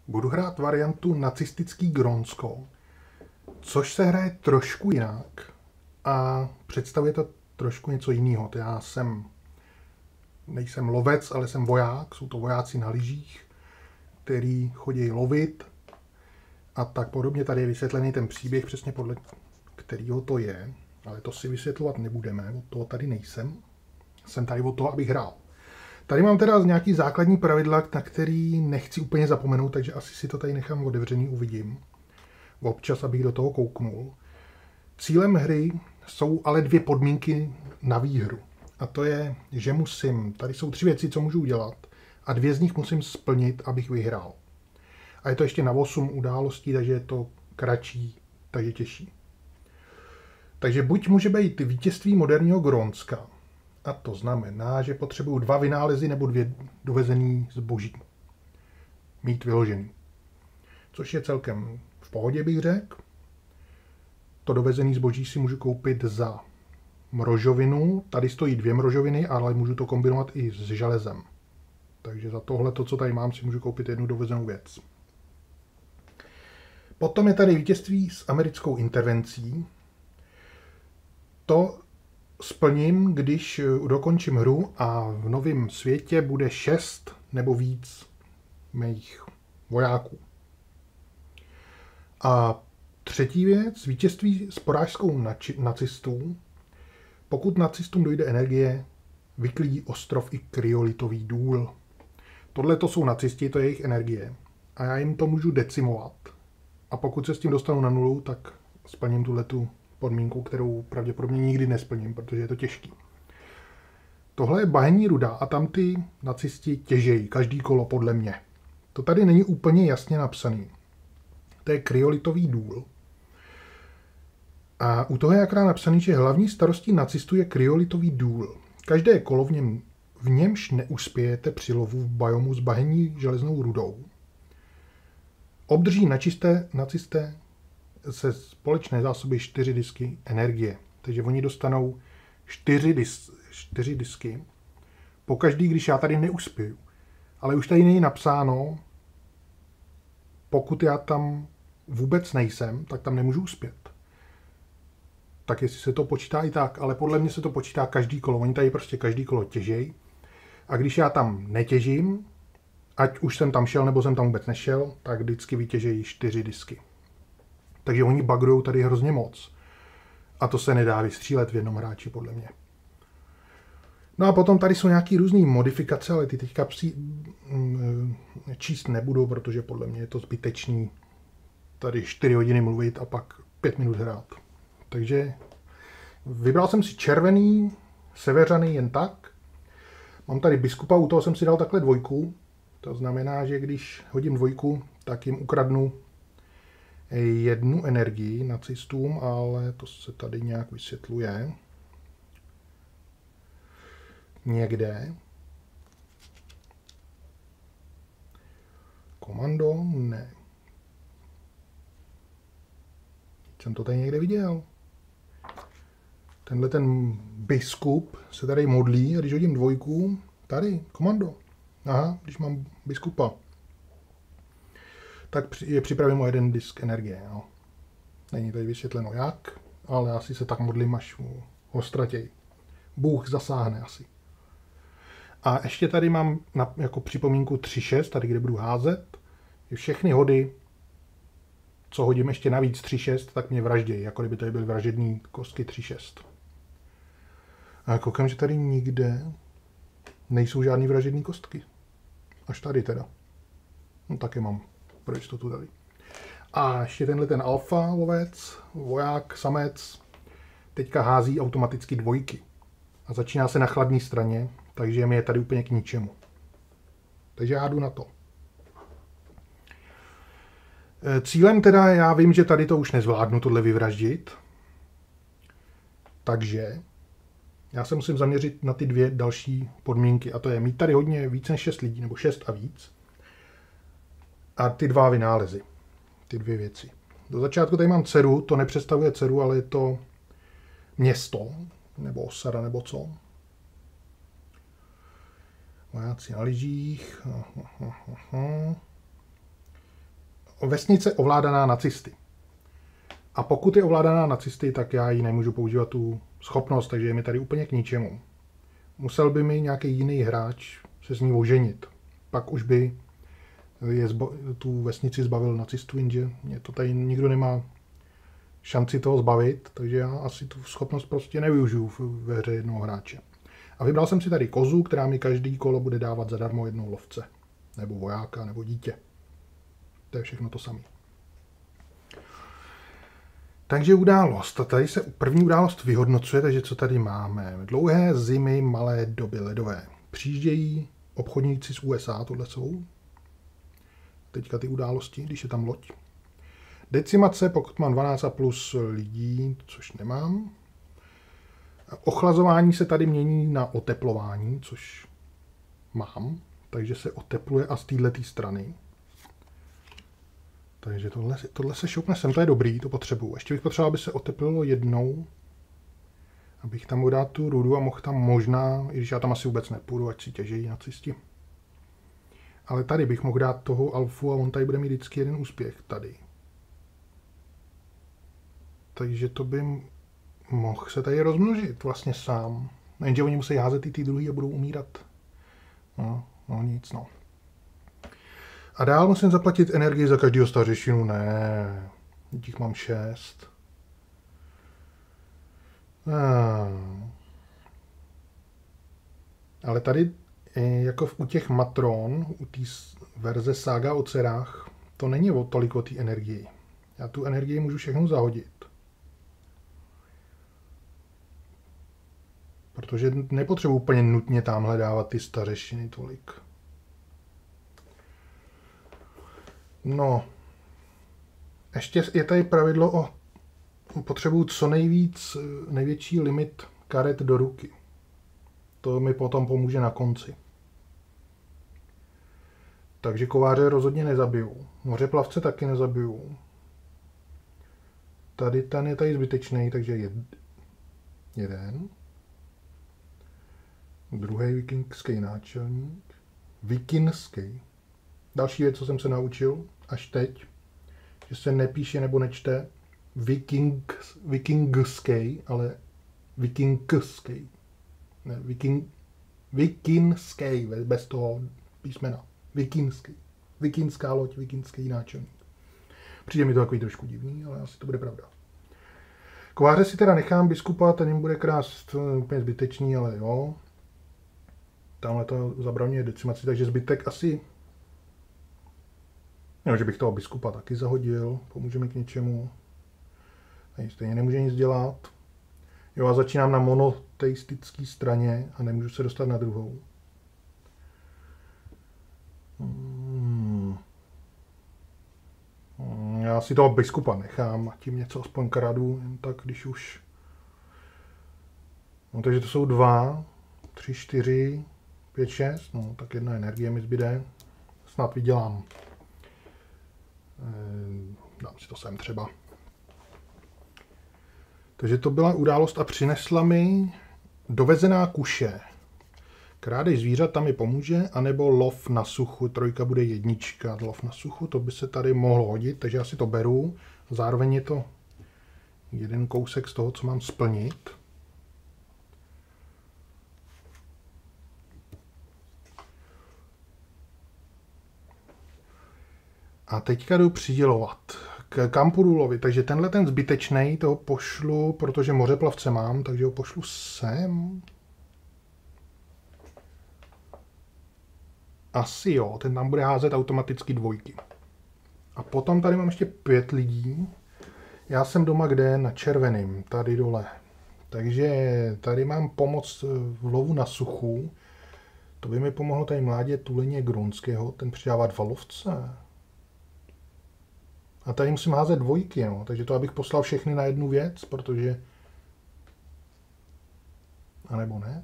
Budu hrát variantu nacistický Grónsko, což se hraje trošku jinak a představuje to trošku něco jiného. Já nejsem lovec, ale jsem voják, jsou to vojáci na lyžích, který chodí lovit a tak podobně. Tady je vysvětlený ten příběh přesně podle kterého to je, ale to si vysvětlovat nebudeme, od toho tady nejsem. Jsem tady od toho, abych hrál. Tady mám teda nějaký základní pravidla, na který nechci úplně zapomenout, takže asi si to tady nechám otevřený, uvidím. Občas, abych do toho kouknul. Cílem hry jsou ale dvě podmínky na výhru. A to je, že tady jsou 3 věci, co můžu udělat, a 2 z nich musím splnit, abych vyhrál. A je to ještě na 8 událostí, takže je to kratší, takže těžší. Takže buď může být vítězství moderního Grónska, a to znamená, že potřebuju 2 vynálezy nebo 2 dovezený zboží. Mít vyložený. Což je celkem v pohodě, bych řekl. To dovezený zboží si můžu koupit za mrožovinu. Tady stojí 2 mrožoviny, ale můžu to kombinovat i s železem. Takže za tohle, co tady mám, si můžu koupit 1 dovezenou věc. Potom je tady vítězství s americkou intervencí. To splním, když dokončím hru a v novém světě bude 6 nebo víc mých vojáků. A třetí věc, vítězství s porážkou nacistů. Pokud nacistům dojde energie, vyklidí ostrov i kryolitový důl. Tohle to jsou nacisti, to je jejich energie. A já jim to můžu decimovat. A pokud se s tím dostanu na 0, tak splním tuhletu podmínku, kterou pravděpodobně nikdy nesplním, protože je to těžký. Tohle je bahenní ruda a tam ty nacisti těžejí, každý kolo podle mě. To tady není úplně jasně napsaný. To je kryolitový důl. A u toho je akorát napsaný, že hlavní starostí nacistů je kryolitový důl. Každé kolo v němž neuspějete při lovu v biomu s bahenní železnou rudou, obdrží nacisté se společné zásoby 4 disky energie. Takže oni dostanou 4 disky pokaždý, když já tady neuspěju. Ale už tady není napsáno, pokud já tam vůbec nejsem, tak tam nemůžu uspět. Tak jestli se to počítá i tak, ale podle mě se to počítá každý kolo. Oni tady prostě každý kolo těžej. A když já tam netěžím, ať už jsem tam šel, nebo jsem tam vůbec nešel, tak vždycky vytěžejí 4 disky. Takže oni bagrujou tady hrozně moc. A to se nedá vystřílet v jednom hráči, podle mě. No a potom tady jsou nějaký různý modifikace, ale ty teďka číst nebudu, protože podle mě je to zbytečný tady 4 hodiny mluvit a pak 5 minut hrát. Takže vybral jsem si červený, severany jen tak. Mám tady biskupa, u toho jsem si dal takhle 2. To znamená, že když hodím 2, tak jim ukradnu 1 energii nacistům, ale to se tady nějak vysvětluje. Někde. Komando? Ne. Jsem to tady někde viděl. Tenhle ten biskup se tady modlí a když hodím 2, tady, komando. Aha, když mám biskupa, tak je připravím o 1 disk energie. No. Není tady vysvětleno jak, ale asi se tak modlím, až ho ztratěj. Bůh zasáhne asi. A ještě tady mám jako připomínku 3-6, tady kde budu házet. Všechny hody, co hodím ještě navíc 3-6, tak mě vraždějí, jako kdyby tady byly vražední kostky 3-6. A koukám, že tady nikde nejsou žádný vražední kostky. Až tady teda. No taky mám pro jistotu tady. A ještě tenhle ten alfa lovec, voják, samec, teďka hází automaticky 2. A začíná se na chladné straně, takže mi je tady úplně k ničemu. Takže já jdu na to. Cílem teda, já vím, že tady to už nezvládnu tohle vyvraždit. Takže já se musím zaměřit na ty 2 další podmínky. A to je mít tady hodně víc než 6 lidí, nebo 6 a víc. A ty 2 vynálezy. Ty 2 věci. Do začátku tady mám dceru, to nepředstavuje dceru, ale je to město, nebo osada, nebo co. Vojáci na lyžích. vesnice ovládaná nacisty. A pokud je ovládaná nacisty, tak já ji nemůžu používat tu schopnost, takže je mi tady úplně k ničemu. Musel by mi nějaký jiný hráč se s ní oženit. Pak už by tu vesnici zbavil nacistů, jenže mě to tady nikdo nemá šanci toho zbavit, takže já asi tu schopnost prostě nevyužiju ve hře jednoho hráče. A vybral jsem si tady kozu, která mi každý kolo bude dávat zadarmo jednou lovce. Nebo vojáka, nebo dítě. To je všechno to samé. Takže událost. A tady se první událost vyhodnocuje, takže co tady máme? Dlouhé zimy, malé doby ledové. Přijíždějí obchodníci z USA, tohle jsou. Teďka ty události, když je tam loď. Decimace, pokud mám 12 a plus lidí, což nemám. Ochlazování se tady mění na oteplování, což mám. Takže se otepluje a z této strany. Takže tohle se šoupne sem, to je dobrý, to potřebuju. Ještě bych potřeboval, aby se oteplilo jednou, abych tam mohl dát tu rudu a mohl tam možná, i když já tam asi vůbec nepůjdu, ať si těžejí nacisti. Ale tady bych mohl dát toho alfu a on tady bude mít vždycky jeden úspěch, tady. Takže to by mohl se tady rozmnožit vlastně sám. Jenže oni musí házet i ty druhý a budou umírat. No nic, no. A dál musím zaplatit energii za každého stařešinu? Ne, těch mám 6. Ale tady, jako u těch matron, u té verze Saga o dcerách, to není tolik o té energii. Já tu energii můžu všechno zahodit. Protože nepotřebuji úplně nutně tamhle dávat ty stařešiny tolik. No, ještě je tady pravidlo o potřebuji co největší limit karet do ruky. To mi potom pomůže na konci. Takže kováře rozhodně nezabiju. Mořeplavce taky nezabiju. Tady ten je tady zbytečný, takže jeden. Druhý vikingský náčelník. Vikingský. Další věc, co jsem se naučil až teď, že se nepíše nebo nečte vikingský, ale vikingský. Ne, vikingský, bez toho písmena. Vikingský. Vikingská loď, vikingský náčelník. Přijde mi to takový trošku divný, ale asi to bude pravda. Kováře si teda nechám biskupa, ten jim bude krást úplně zbytečný, ale jo. Tamhle to zabraňuje decimaci, takže zbytek asi... No, že bych toho biskupa taky zahodil, pomůže mi k něčemu. A stejně nemůže nic dělat. Jo, a začínám na monoteistické straně a nemůžu se dostat na druhou. Já si toho biskupa nechám a tím něco aspoň kradu, jen tak, když už... No, takže to jsou 2, 3, 4, 5, 6, no, tak jedna energie mi zbyde. Snad vydělám. Dám si to sem třeba. Takže to byla událost a přinesla mi dovezená kuše. Krádež zvířat tam mi pomůže, anebo lov na suchu. 3 bude 1. Lov na suchu, to by se tady mohlo hodit, takže já si to beru. Zároveň je to jeden kousek z toho, co mám splnit. A teďka jdu přidělovat. Kam půjdu lovit? Takže tenhle ten zbytečný toho pošlu, protože mořeplavce mám, takže ho pošlu sem. Asi jo, ten tam bude házet automaticky 2. A potom tady mám ještě 5 lidí. Já jsem doma kde? Na červeným, tady dole. Takže tady mám pomoc v lovu na suchu. To by mi pomohlo tady mládě tuleně Gronského, ten přidává 2 lovce. A tady musím házet 2, no. Takže to abych poslal všechny na jednu věc, protože... A nebo ne?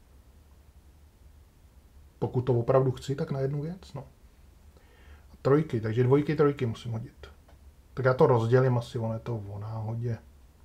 Pokud to opravdu chci, tak na jednu věc, no. A 3, takže 2, 3 musím hodit. Tak já to rozdělím asi, ono je to o náhodě.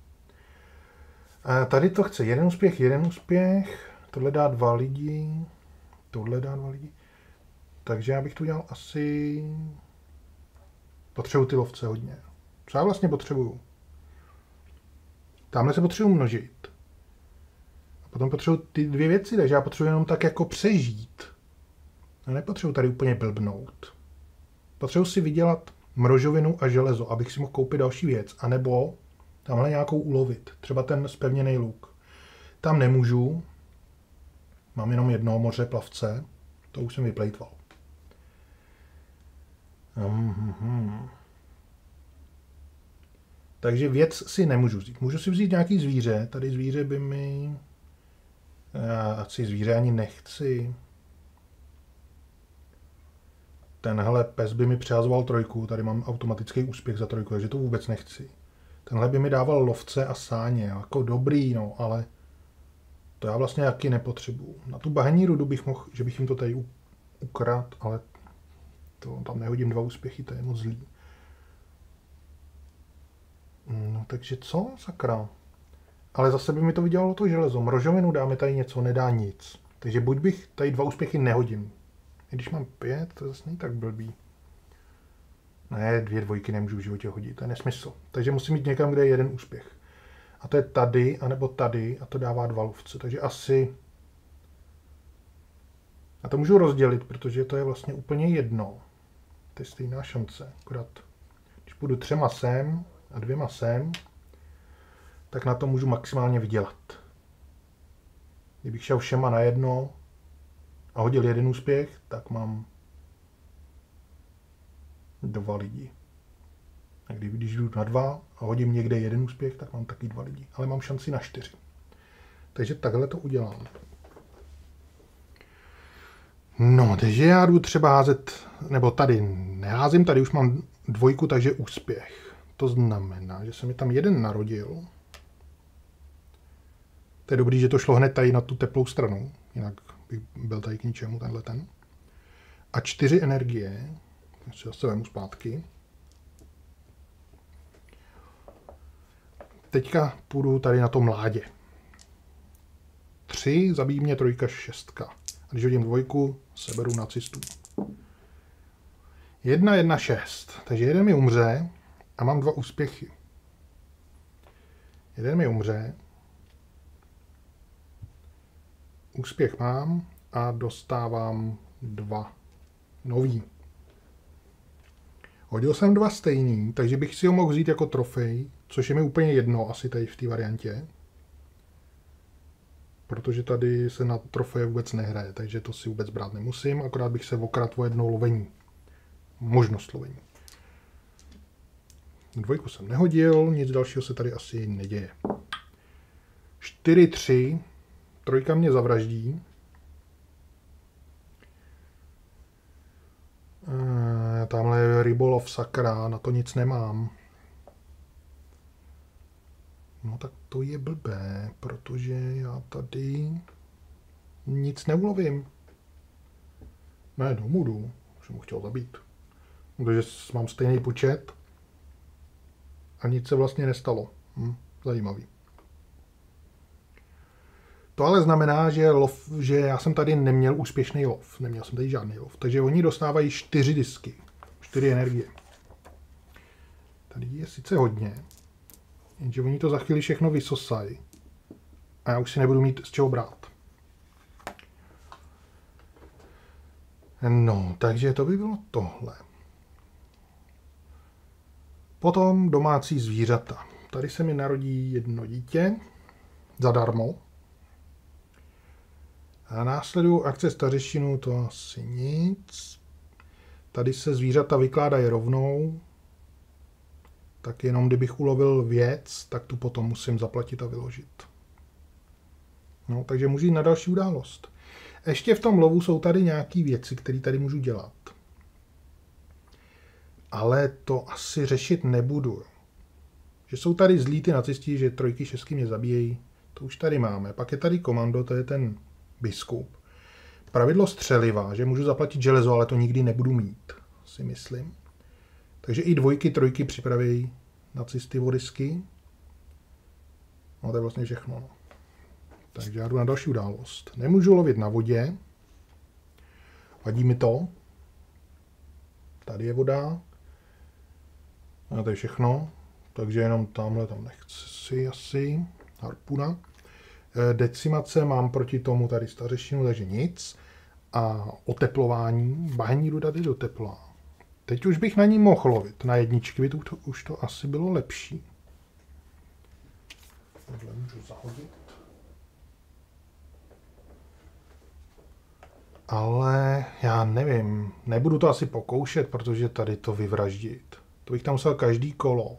A tady to chce 1 úspěch, tohle dá 2 lidi, tohle dá 2 lidi. Takže já bych to udělal asi... Potřebuji ty lovce hodně. Co já vlastně potřebuju? Tamhle se potřebuji množit. A potom potřebuji ty dvě věci, takže já potřebuji jenom tak jako přežít. A nepotřebuji tady úplně blbnout. Potřebuji si vydělat mrožovinu a železo, abych si mohl koupit další věc. A nebo tamhle nějakou ulovit. Třeba ten zpevněný luk. Tam nemůžu. Mám jenom jednoho moře plavce. To už jsem vyplejtval. Takže věc si nemůžu vzít. Můžu si vzít nějaký zvíře. Tady zvíře by mi... Já si zvíře ani nechci. Tenhle pes by mi přihazoval 3. Tady mám automatický úspěch za 3, takže to vůbec nechci. Tenhle by mi dával lovce a sáně. Jako dobrý, no, ale to já vlastně taky nepotřebuju. Na tu bahenní rudu bych mohl, že bych jim to tady ukradl, ale to tam nehodím 2 úspěchy, to je moc zlý. No takže co, sakra? Ale zase by mi to vydělalo to železo. Mrožovinu dáme tady něco, nedá nic. Takže buď bych tady 2 úspěchy nehodím. I když mám 5, to zase není tak blbý. Ne, 2 dvojky nemůžu v životě hodit, to je nesmysl. Takže musím mít někam, kde je 1 úspěch. A to je tady, anebo tady, a to dává 2 lovce. Takže asi... A to můžu rozdělit, protože to je vlastně úplně jedno. To je stejná šance. Akorát, když půjdu 3 sem a 2 sem, tak na to můžu maximálně vydělat. Kdybych šel všema na jedno a hodil 1 úspěch, tak mám 2 lidi. A když jdu na 2 a hodím někde 1 úspěch, tak mám taky 2 lidi. Ale mám šanci na 4. Takže takhle to udělám. No, takže já jdu třeba házet, nebo tady neházím, tady už mám 2, takže úspěch. To znamená, že se mi tam 1 narodil. To je dobrý, že to šlo hned tady na tu teplou stranu, jinak bych byl tady k ničemu tenhle ten. A 4 energie, takže zase vemu zpátky. Teďka půjdu tady na to mládě. 3, zabíjí mě 3, 6. A když hodím 2, seberu nacistů. 1, 1, 6. Takže 1 mi umře a mám 2 úspěchy. 1 mi umře. Úspěch mám a dostávám 2 nový. Hodil jsem 2 stejný, takže bych si ho mohl vzít jako trofej, což je mi úplně jedno asi tady v té variantě. Protože tady se na trofeje vůbec nehraje, takže to si vůbec brát nemusím, akorát bych se okradl o 1 lovení. Možnost lovení. 2 jsem nehodil, nic dalšího se tady asi neděje. 4, 3. 3 mě zavraždí. Tamhle je rybolov, sakra, na to nic nemám. No tak to je blbé, protože já tady nic neulovím. Ne, domů jdu, jsem ho chtěl zabít. Protože mám stejný počet a nic se vlastně nestalo. Zajímavý. To ale znamená, že já jsem tady neměl úspěšný lov. Neměl jsem tady žádný lov. Takže oni dostávají 4 disky. 4 energie. Tady je sice hodně. Jenže oni to za chvíli všechno vysosají. A já už si nebudu mít z čeho brát. No, takže to by bylo tohle. Potom domácí zvířata. Tady se mi narodí 1 dítě. Zadarmo. A následují akce stařešinu, to asi nic. Tady se zvířata vykládají rovnou. Tak jenom kdybych ulovil věc, tak tu potom musím zaplatit a vyložit. No, takže můžu jít na další událost. Ještě v tom lovu jsou tady nějaké věci, které tady můžu dělat. Ale to asi řešit nebudu. Že jsou tady zlí ty nacisti, že 3, 6 mě zabíjejí, to už tady máme. Pak je tady komando, to je ten biskup. Pravidlo střeliva, že můžu zaplatit železo, ale to nikdy nebudu mít, si myslím. Takže i 2, 3 připraví nacisty o disky. No to je vlastně všechno. No. Takže já jdu na další událost. Nemůžu lovit na vodě. Vadí mi to. Tady je voda. A to je všechno. Takže jenom tamhle tam nechci asi. Harpuna. Decimace mám proti tomu tady stařešinu, takže nic. A oteplování. Bahení ruda jde do tepla. Teď už bych na ní mohl lovit. Na jedničky by už to asi bylo lepší. Tohle můžu zahodit. Ale já nevím. Nebudu to asi pokoušet, protože tady to vyvraždit. To bych tam musel každý kolo.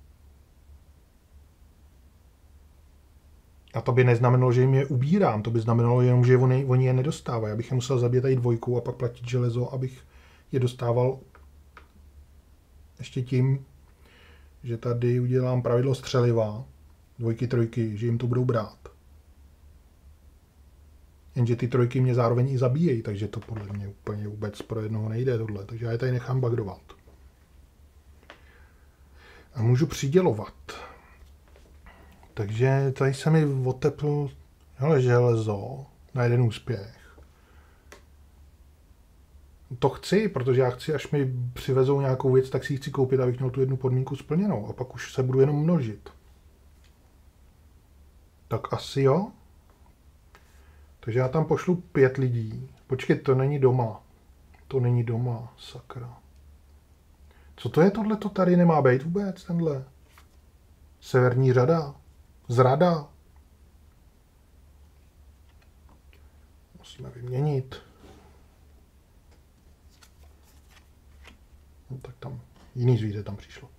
A to by neznamenalo, že jim je ubírám. To by znamenalo jenom, že oni je nedostávají. Já bych je musel zabít tady dvojkou a pak platit železo, abych je dostával ještě tím, že tady udělám pravidlo střeliva. Dvojky, trojky, že jim to budou brát. Jenže ty trojky mě zároveň i zabíjejí, takže to podle mě úplně vůbec pro jednoho nejde tohle. Takže já je tady nechám bagdovat. A můžu přidělovat. Takže tady se mi otepl železo na jeden úspěch. To chci, protože já chci, až mi přivezou nějakou věc, tak si ji chci koupit, abych měl tu jednu podmínku splněnou. A pak už se budu jenom množit. Tak asi jo. Takže já tam pošlu 5 lidí. Počkej, to není doma. To není doma, sakra. Co to je tohle? To tady nemá být vůbec, tenhle. Severní řada. Zrada. Musíme vyměnit. No, tak tam jiný zvíře tam přišlo.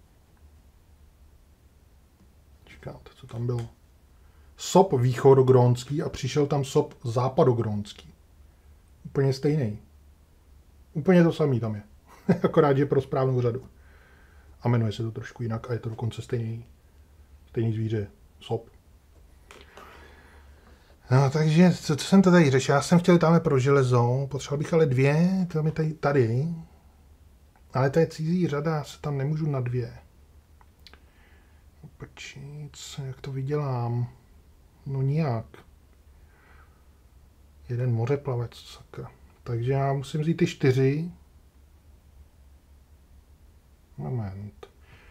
Čekáte, co tam bylo? Sop východogrónský a přišel tam sop západogrónský. Úplně stejný. Úplně to samý tam je. Akorát, že pro správnou řadu. A jmenuje se to trošku jinak a je to dokonce stejný zvíře. Sop. No, takže, co jsem to tady řešil? Já jsem chtěl tamhle pro železo, potřeboval bych ale 2, to je tady. Ale to je cizí řada, se tam nemůžu na 2. Počít, jak to vydělám? No nijak. Jeden mořeplavec, sakra. Takže já musím vzít ty 4. Moment.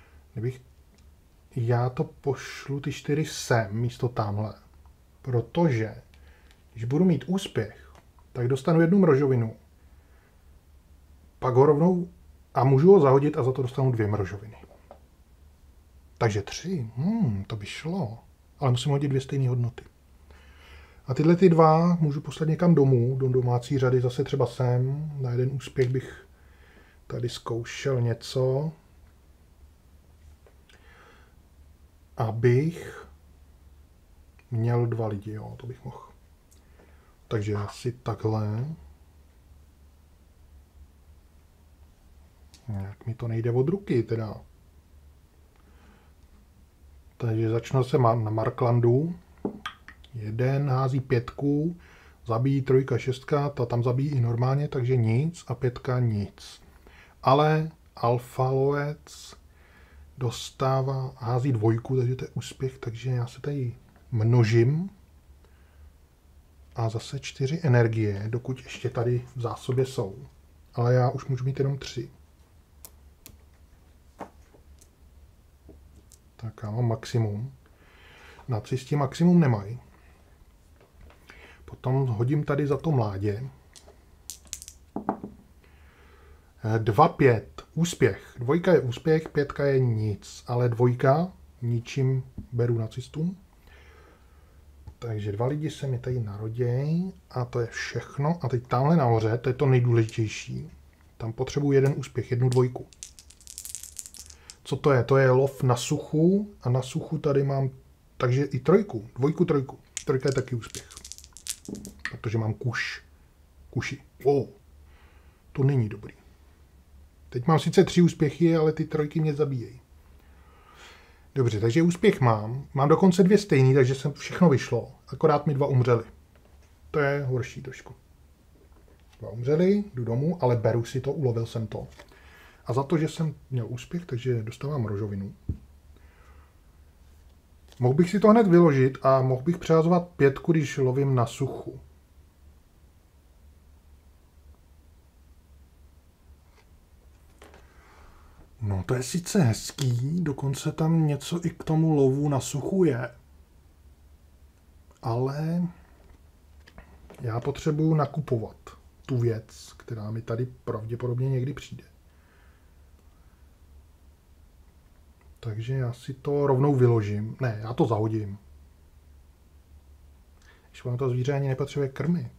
Já to pošlu ty 4 sem, místo tamhle. Protože, když budu mít úspěch, tak dostanu 1 mrožovinu. Pak ho rovnou a můžu ho zahodit a za to dostanu 2 mrožoviny. Takže 3. To by šlo. Ale musím hodit 2 stejné hodnoty. A tyhle ty 2 můžu poslat někam domů, do domácí řady, zase třeba sem. Na jeden úspěch bych tady zkoušel něco. Abych měl 2 lidi, jo, to bych mohl. Takže asi takhle. Jak mi to nejde od ruky, teda. Takže začnu se na Marklandu. 1 hází 5, zabíjí 3, 6, ta tam zabíjí i normálně, takže nic a 5 nic. Ale alfa lovec dostává, hází 2, takže to je úspěch, takže já se tady množím. A zase 4 energie, dokud ještě tady v zásobě jsou. Ale já už můžu mít jenom 3. Tak já mám maximum. Nacisti maximum nemají. Potom hodím tady za to mládě. 2, 5. Úspěch. 2 je úspěch, 5 je nic. Ale 2 ničím beru nacistům. Takže 2 lidi se mi tady narodějí a to je všechno. A teď tamhle nahoře, to je to nejdůležitější. Tam potřebuji 1 úspěch, 1 2. Co to je? To je lov na suchu a na suchu tady mám, takže i 3, 2, 3. 3 je taky úspěch. Protože mám kuši. To není dobrý. Teď mám sice 3 úspěchy, ale ty 3 mě zabíjejí. Dobře, takže úspěch mám. Mám dokonce 2 stejný, takže jsem všechno vyšlo. Akorát mi 2 umřeli. To je horší trošku. 2 umřeli, jdu domů, ale beru si to, ulovil jsem to. A za to, že jsem měl úspěch, takže dostávám rožovinu. Mohl bych si to hned vyložit a mohl bych přehazovat 5, když lovím na suchu. No to je sice hezký, dokonce tam něco i k tomu lovu na suchu je. Ale já potřebuju nakupovat tu věc, která mi tady pravděpodobně někdy přijde. Takže já si to rovnou vyložím. Ne, já to zahodím. Když ono to zvíře ani nepotřebuje krmit.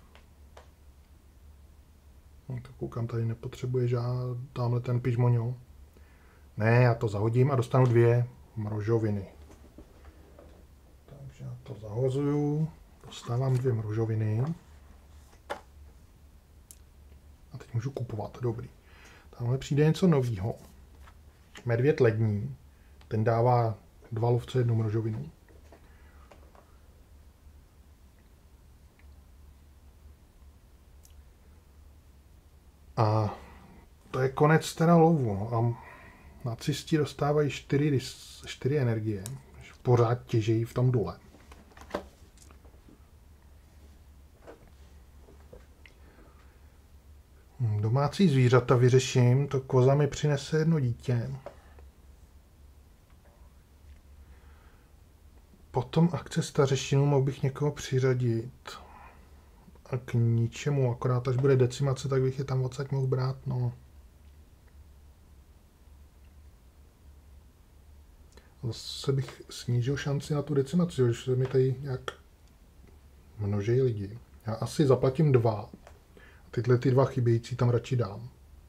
No, tak koukám, tady nepotřebuje žádný tamhle ten pižmoňo. Ne, já to zahodím a dostanu 2 mrožoviny. Takže já to zahozuju, dostávám 2 mrožoviny. A teď můžu kupovat, dobrý. Tamhle přijde něco novýho. Medvěd lední, ten dává 2 lovce 1 mrožovinu. A to je konec teda lovu. A nacisti dostávají 4 energie. Pořád těžejí v tom dole. Domácí zvířata vyřeším. To koza mi přinese 1 dítě. Potom akce stařešinu mohl bych někoho přiřadit. A k ničemu, akorát až bude decimace, tak bych je tam odsaď mohl brát, no. Zase bych snížil šanci na tu decimaci, když se mi tady nějak množejí lidi. Já asi zaplatím 2. A tyhle ty 2 chybějící tam radši dám.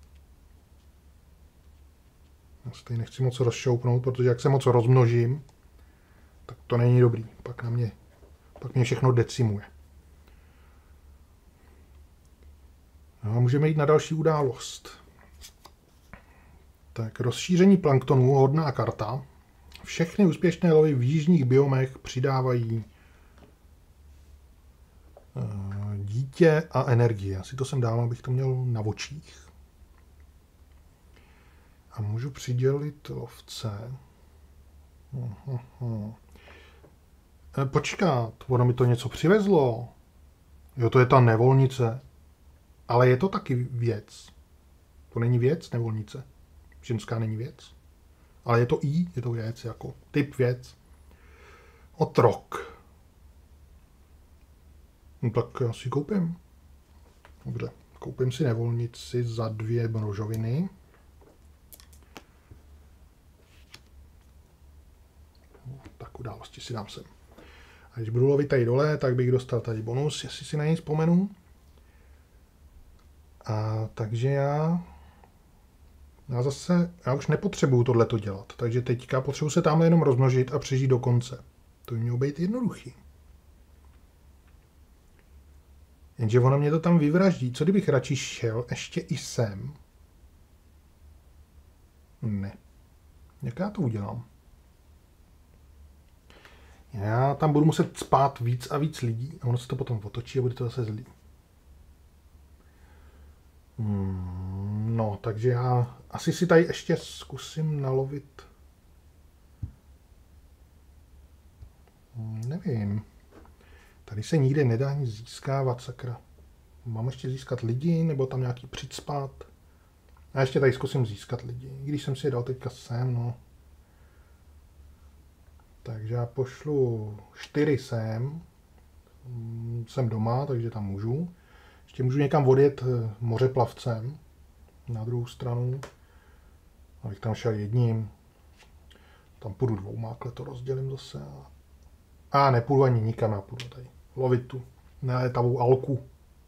Já se tady nechci moc rozšoupnout, protože jak se moc rozmnožím, tak to není dobrý. Pak mě všechno decimuje. No a můžeme jít na další událost. Tak rozšíření planktonu, hodná karta. Všechny úspěšné lovy v jižních biomech přidávají dítě a energie. Asi to sem dávám, abych to měl na očích. A můžu přidělit lovce. Počkat, ono mi to něco přivezlo. Jo, to je ta nevolnice. Ale je to taky věc. To není věc, nevolnice. Ženská není věc. Ale je to je to věc, jako typ věc. Otrok. No tak já si koupím. Dobře, koupím si nevolnici za 2 mrožoviny. Tak události si dám sem. A když budu lovit tady dole, tak bych dostal tady bonus, jestli si na něj vzpomenu. A takže já už nepotřebuju tohleto dělat. Takže teďka potřebuji se tamhle jenom rozmnožit a přežít do konce. To by mělo být jednoduchý. Jenže ono mě to tam vyvraždí. Co kdybych radši šel ještě i sem? Ne. Jak já to udělám? Já tam budu muset spát víc a víc lidí a ono se to potom otočí a bude to zase zlý. No, takže já asi si tady ještě zkusím nalovit. Nevím. Tady se nikde nedá nic získávat, sakra. Mám ještě získat lidi, nebo tam nějaký přicpat? A ještě tady zkusím získat lidi. I když jsem si je dal teďka sem, no. Takže já pošlu 4 sem. Jsem doma, takže tam můžu. Ještě můžu někam odjet mořeplavcem na druhou stranu. Abych tam šel jedním. Tam půjdu 2, to rozdělím zase. A nepůjdu ani nikam, já půjdu tady lovit tu nelétavou alku.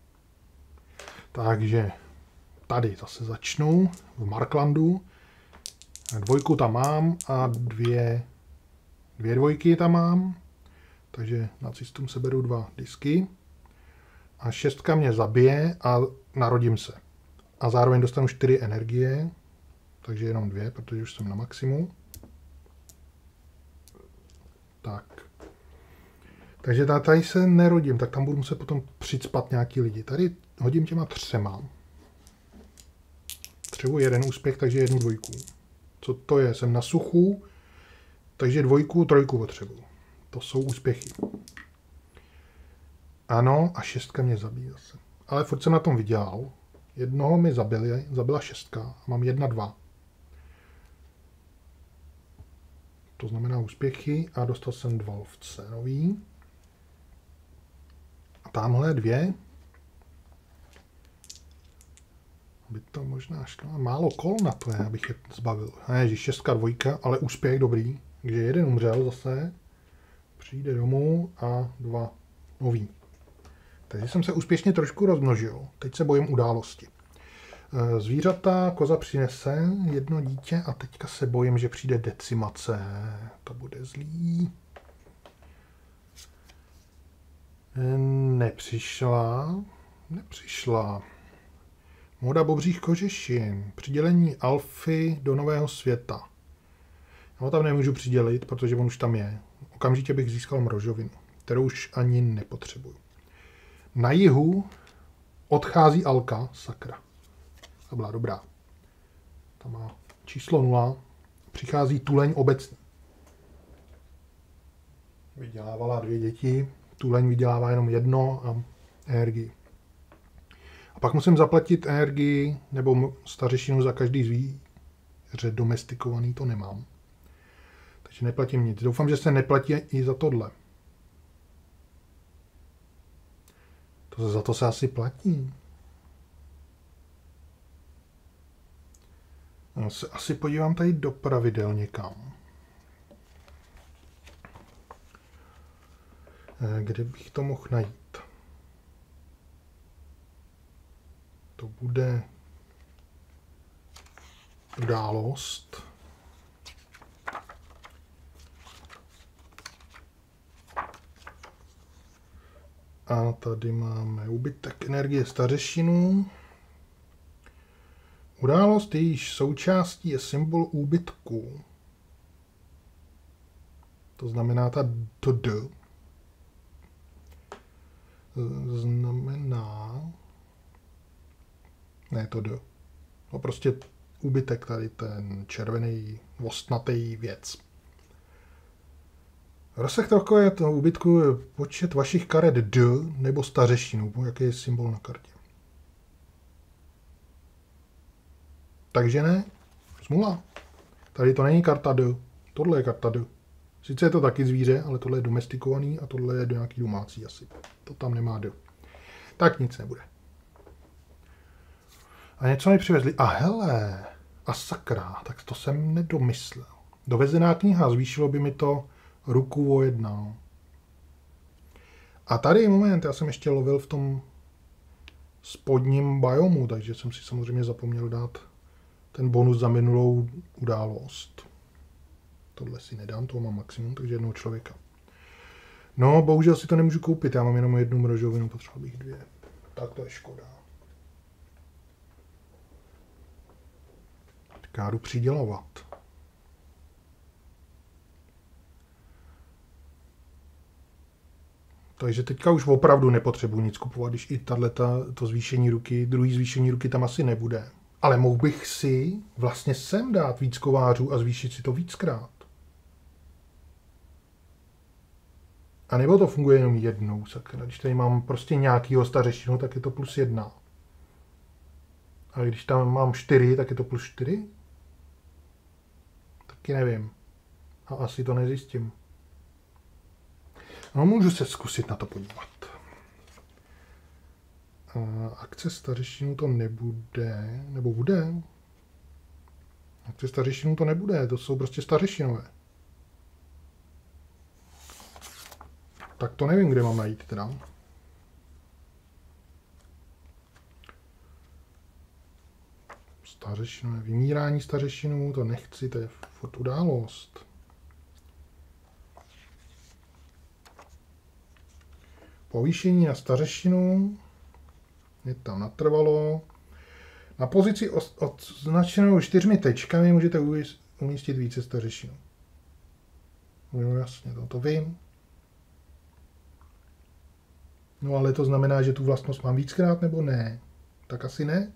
Takže tady zase začnu v Marklandu. 2 tam mám a 2 dvojky tam mám. Takže nacistům seberu 2 disky. A 6 mě zabije a narodím se. A zároveň dostanu 4 energie. Takže jenom 2, protože už jsem na maximu. Tak. Takže tady se nerodím, tak tam budu muset potom přicpat nějaký lidi. Tady hodím těma 3. Potřebuji 1 úspěch, takže 1 dvojku. Co to je? Jsem na suchu, takže 2, 3 potřebuji. To jsou úspěchy. Ano, a 6 mě zabíjí zase. Ale furt jsem na tom vydělal. Jednoho mi zabila 6 a mám 1, 2. To znamená úspěchy a dostal jsem 2 lovce nový. A tamhle 2. By to možná šlo. Málo kol na to je, abych je zbavil. Ježiš, 6, 2, ale úspěch dobrý. Takže 1 umřel zase. Přijde domů a 2 nový. Takže jsem se úspěšně trošku rozmnožil. Teď se bojím události. Zvířata, koza přinese 1 dítě a teďka se bojím, že přijde decimace. To bude zlý. Nepřišla. Móda bobřích kožešin. Přidělení alfy do nového světa. Já ho tam nemůžu přidělit, protože on už tam je. Okamžitě bych získal mrožovinu, kterou už ani nepotřebuju. Na jihu odchází Alka, sakra. To byla dobrá. Tam má číslo 0. Přichází tuleň obecný. Vydělávala 2 děti. Tuleň vydělává jenom 1 a energii. A pak musím zaplatit energii nebo stařešinu za každý zvíře domestikovaný, to nemám. Takže neplatím nic. Doufám, že se neplatí i za tohle. Za to se asi platí. Já se asi podívám tady do pravidel někam. Kde bych to mohl najít? To bude událost. A tady máme úbytek energie stařešinů. Událost, jejíž součástí je symbol úbytku. To znamená to D. Znamená... Ne, to D. No prostě úbytek, tady ten červený, ostnatý věc. Rozsah takového úbytku je počet vašich karet D nebo stařešinů, jaký je symbol na kartě. Takže ne, smůla. Tady to není karta D, tohle je karta D. Sice je to taky zvíře, ale tohle je domestikovaný a tohle je nějaký domácí asi. To tam nemá D. Tak nic nebude. A něco mi přivezli. A hele, a sakra, tak to jsem nedomyslel. Dovezená kniha, zvýšilo by mi to ruku o 1. A tady moment, já jsem ještě lovil v tom spodním biomu, takže jsem si samozřejmě zapomněl dát ten bonus za minulou událost. Tohle si nedám, toho mám maximum, takže 1 člověka. No, bohužel si to nemůžu koupit, já mám jenom 1 mrožovinu, potřeboval bych 2. Tak to je škoda. Tak já jdu přidělovat. Takže teďka už opravdu nepotřebuji nic kupovat, když i to zvýšení ruky, druhý zvýšení ruky tam asi nebude. Ale mohl bych si vlastně sem dát víc kovářů a zvýšit si to víckrát. A nebo to funguje jenom 1, sakra. Když tady mám prostě nějakýho stařešinu, tak je to +1. A když tam mám 4, tak je to +4? Taky nevím. A asi to nezjistím. No, můžu se zkusit na to podívat. Akce stařešinů to nebude, nebo bude? Akce stařešinů to nebude, to jsou prostě stařešinové. Tak to nevím, kde mám najít teda. Stařešinové, vymírání stařešinů, to nechci, to je furt událost. Povýšení na stařešinu je tam natrvalo. Na pozici označenou 4 tečkami můžete umístit více stařešinů. No jasně, to vím. No ale to znamená, že tu vlastnost mám víckrát nebo ne? Tak asi ne.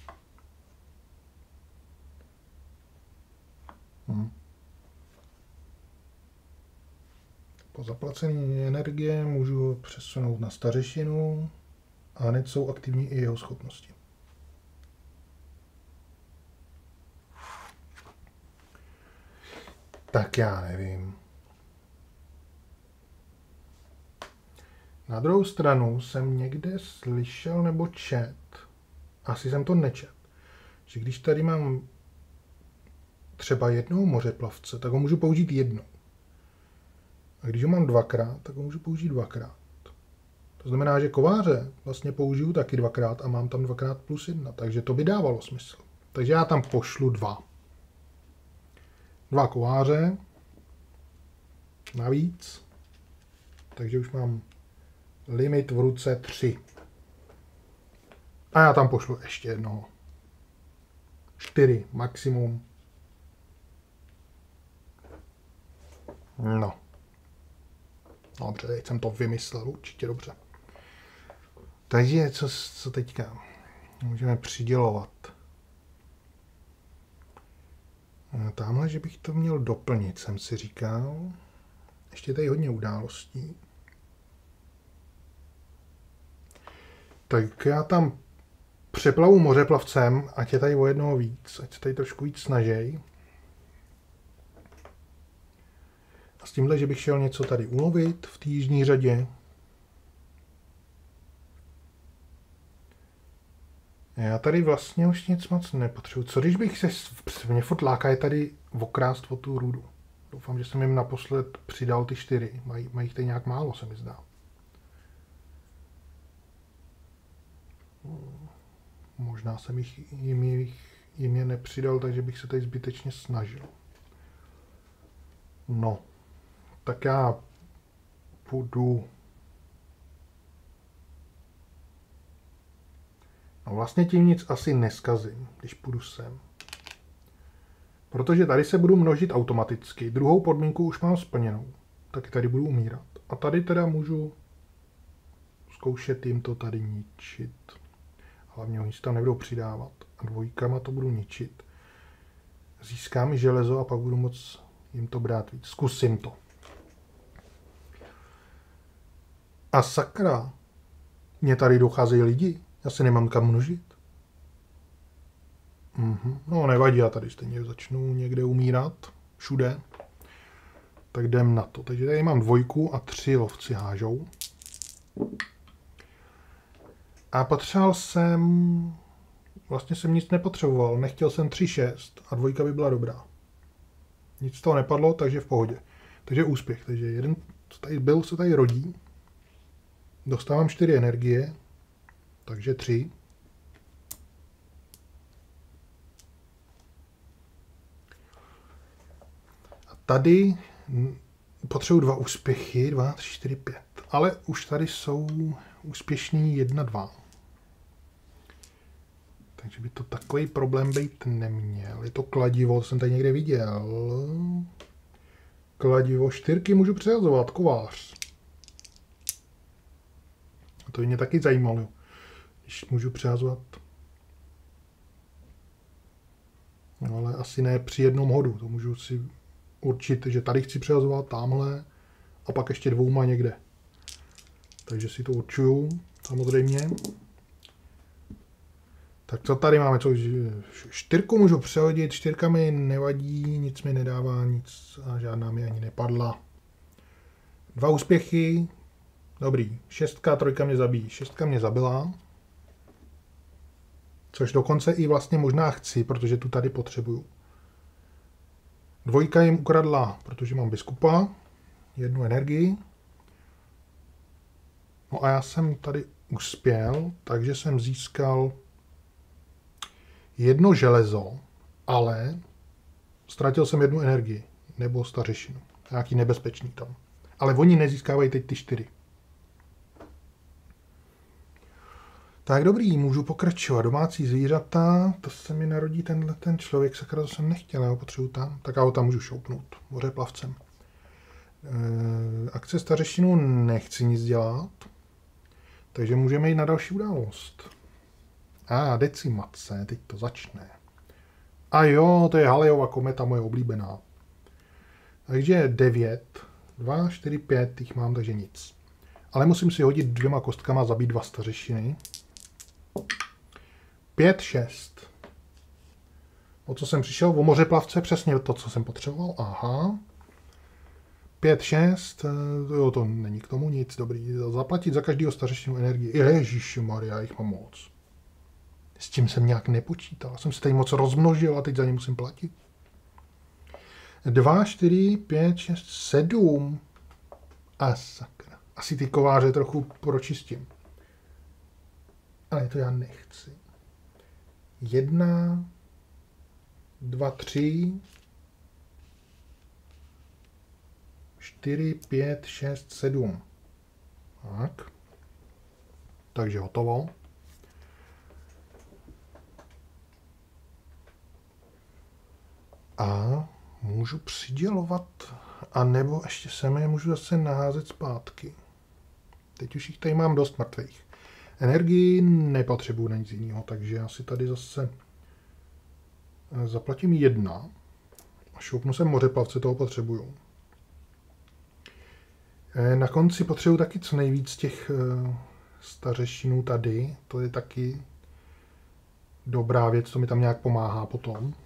Po zaplacení energie můžu přesunout na stařešinu a hned jsou aktivní i jeho schopnosti. Tak já nevím. Na druhou stranu jsem někde slyšel nebo čet, asi jsem to nečet, že když tady mám třeba jednoho mořeplavce, tak ho můžu použít jednou. A když ho mám dvakrát, tak ho můžu použít dvakrát. To znamená, že kováře vlastně použiju taky dvakrát a mám tam dvakrát plus jedna, takže to by dávalo smysl. Takže já tam pošlu dva. Dva kováře navíc, takže už mám limit v ruce 3. A já tam pošlu ještě jednoho. 4 maximum. No. Dobře, teď jsem to vymyslel, určitě dobře. Takže co teďka? Můžeme přidělovat. Tamhle, že bych to měl doplnit, jsem si říkal. Ještě tady hodně událostí. Tak já tam přeplavu mořeplavcem, ať je tady o jednoho víc, ať se tady trošku víc snažej. A s tímhle, že bych šel něco tady ulovit v té jižní řadě. Já tady vlastně už nic moc nepotřebuji. Co když bych se mě furt láká je tady okrást o tu rudu. Doufám, že jsem jim naposled přidal ty 4. Mají tady nějak málo, se mi zdá. Možná jsem jim je nepřidal, takže bych se tady zbytečně snažil. No, tak já půjdu. No vlastně tím nic asi neskazím, když půjdu sem. Protože tady se budu množit automaticky. Druhou podmínku už mám splněnou. Tak tady budu umírat. A tady teda můžu zkoušet jim to tady ničit. Hlavně oni si tam nebudou přidávat. A dvojkama to budu ničit. Získám železo a pak budu moc jim to brát víc. Zkusím to. A sakra, mě tady docházejí lidi. Já se nemám kam množit. No nevadí, já tady stejně začnu někde umírat. Všude. Tak jdem na to. Takže tady mám 2 a 3 lovci hážou. A potřeboval jsem... Vlastně jsem nic nepotřeboval. Nechtěl jsem 3, 6 a 2 by byla dobrá. Nic z toho nepadlo, takže v pohodě. Takže úspěch. Takže jeden, co tady byl, se tady rodí. Dostávám 4 energie. Takže 3. A tady potřebuji 2 úspěchy. 2, 3, 4, 5. Ale už tady jsou úspěšný 1, 2. Takže by to takový problém být neměl. Je to kladivo, to jsem tady někde viděl. Kladivo 4 můžu přehazovat, kovář. A to mě taky zajímalo, když můžu přehazovat. No, ale asi ne při jednom hodu. To můžu si určit, že tady chci přehazovat, tamhle a pak ještě 2 někde. Takže si to určuju, samozřejmě. Tak co tady máme? 4 můžu přehodit, 4 mi nevadí, nic mi nedává, nic a žádná mi ani nepadla. 2 úspěchy, dobrý. 6, 3 mě zabíjí. 6 mě zabila. Což dokonce i vlastně možná chci, protože tu tady potřebuju. 2 jim ukradla, protože mám biskupa, 1 energii. No a já jsem tady uspěl, takže jsem získal 1 železo, ale ztratil jsem 1 energii, nebo stařešinu. Nějaký nebezpečný tam. Ale oni nezískávají teď ty 4. Tak dobrý, můžu pokračovat. Domácí zvířata, to se mi narodí ten člověk, sakra, to jsem nechtěl, já ho potřebuji tam. Tak já ho tam můžu šoupnout, mořeplavcem. Akce stařešinu nechci nic dělat, takže můžeme jít na další událost. Decimace, teď to začne. A jo, to je Halleyova kometa, moje oblíbená. Takže 9, 2, 4, 5, těch mám, takže nic. Ale musím si hodit 2 kostkama a zabít 2 stařešiny. 5, 6. O co jsem přišel? O mořeplavce, přesně to, co jsem potřeboval. Aha. 5, 6, jo, to není k tomu nic, dobrý. Zaplatit za každého stařešinu energii. Ježišmarja, jich mám moc. S tím jsem nějak nepočítal. Jsem se tady moc rozmnožil a teď za ně musím platit. 2, 4, 5, 6, 7. A sakra. Asi ty kováře trochu pročistím. Ale to já nechci. 1, 2, 3, 4, 5, 6, 7. Tak. Takže hotovo. A můžu přidělovat, a nebo ještě sem je můžu zase naházet zpátky. Teď už jich tady mám dost mrtvých. Energii nepotřebuji na nic jiného, takže já si tady zase zaplatím 1 a šoupnu sem mořeplavce, toho potřebuju. Na konci potřebuji taky co nejvíc těch stařešinů tady, to je taky dobrá věc, to mi tam nějak pomáhá potom.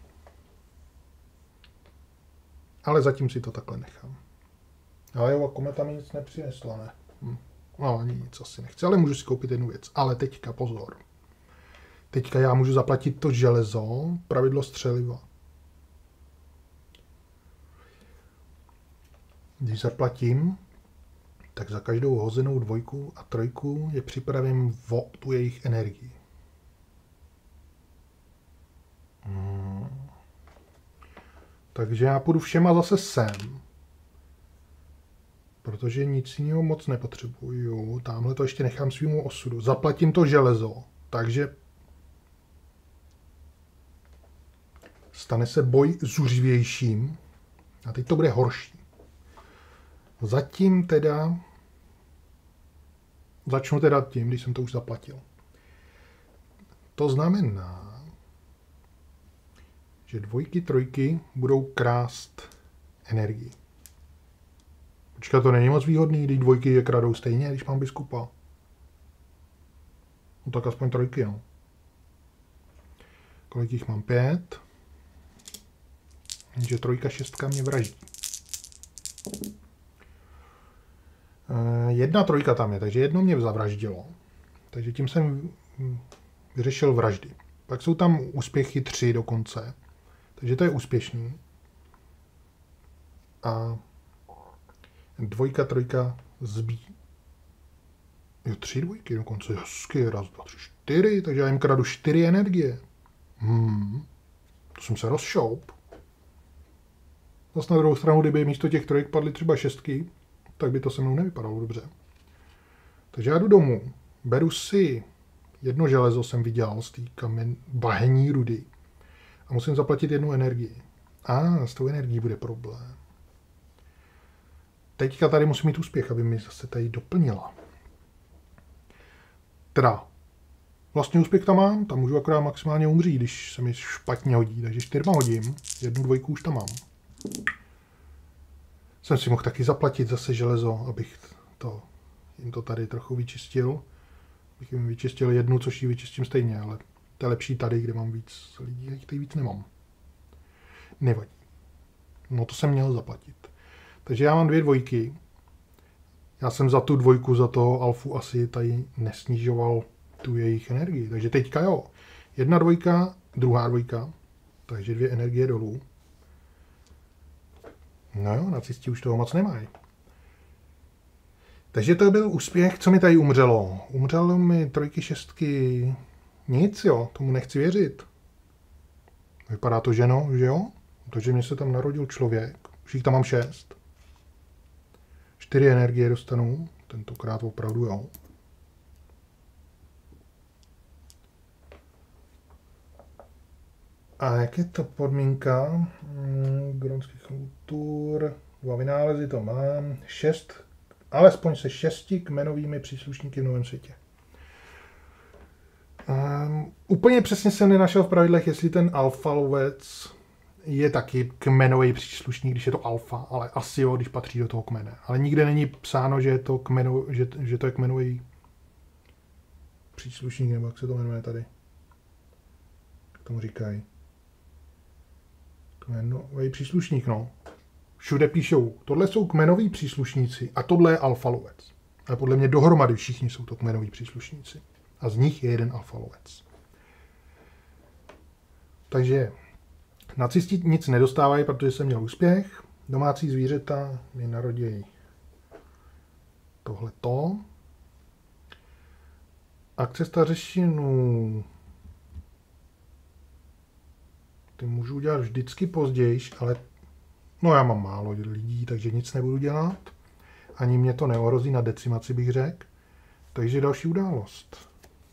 Ale zatím si to takhle nechám. Ale jo, kometa mi nic nepřinesla, ne? No, nic asi nechci, ale můžu si koupit jednu věc. Ale teďka, pozor. Teďka já můžu zaplatit to železo, pravidlo střeliva. Když zaplatím, tak za každou hozenou 2 a 3 je připravím o tu jejich energii. Takže já půjdu všema zase sem. Protože nic jiného moc nepotřebuju. Tamhle to ještě nechám svýmu osudu. Zaplatím to železo. Takže stane se boj zuřivějším. A teď to bude horší. Zatím teda začnu teda tím, když jsem to už zaplatil. To znamená, že 2, 3 budou krást energii. Počkat, to není moc výhodný, když 2 je kradou stejně, když mám biskupa. No tak aspoň 3, no. Kolik jich mám? 5. Jenže 3, 6 mě vraždí. 1, 3 tam je, takže jedno mě zavraždilo. Takže tím jsem vyřešil vraždy. Pak jsou tam úspěchy 3 dokonce. Takže to je úspěšný. A 2, 3 zbí. Jo, 3 2 dokonce. Hezky, 1, 2, 3, 4. Takže já jim kradu 4 energie. To jsem se rozšoup. Zase na druhou stranu, kdyby místo těch 3 padly třeba 6, tak by to se mnou nevypadalo dobře. Takže já jdu domů. Beru si 1 železo, jsem vydělal z té bahení rudy. A musím zaplatit 1 energii. A s tou energií bude problém. Teďka tady musím mít úspěch, aby mi zase tady doplnila. Teda, vlastně úspěch tam mám, tam můžu akorát maximálně umřít, když se mi špatně hodí. Takže 4 hodím, 1, 2 už tam mám. Jsem si mohl taky zaplatit zase železo, abych jim to tady trochu vyčistil. Abych jim vyčistil 1, což ji vyčistím stejně, ale to je lepší tady, kde mám víc lidí, já jich tady víc nemám. Nevadí. No to jsem měl zaplatit. Takže já mám 2 2. Já jsem za tu 2, za toho alfu asi tady nesnižoval tu jejich energii. Takže teďka jo. 1 2, druhá 2. Takže 2 energie dolů. No jo, nacisti už toho moc nemají. Takže to byl úspěch, co mi tady umřelo. Umřelo mi 3, 6, nic, jo, tomu nechci věřit. Vypadá to, že no, že jo? Takže mě se tam narodil člověk, už jich tam mám 6. 4 energie dostanu, tentokrát opravdu jo. A jak je to podmínka? Gronských kultur, 2 vynálezy to mám, 6, alespoň se 6 kmenovými příslušníky v Novém světě. Úplně přesně jsem nenašel v pravidlech, jestli ten alfa lovec je taky kmenový příslušník, když je to alfa, ale asi jo, když patří do toho kmene. Ale nikde není psáno, že je to, že to je kmenový příslušník, nebo jak se to jmenuje tady. Jak tomu říkají. Kmenový příslušník, no. Všude píšou, tohle jsou kmenoví příslušníci a tohle je alfa lovec. Ale podle mě dohromady všichni jsou to kmenoví příslušníci. A z nich je jeden alfa lovec. Takže nacisti nic nedostávají, protože jsem měl úspěch. Domácí zvířata mi narodí tohleto. Akce stařešinů. Ty můžu udělat vždycky později, ale no já mám málo lidí, takže nic nebudu dělat. Ani mě to neohrozí na decimaci, bych řekl. Takže další událost.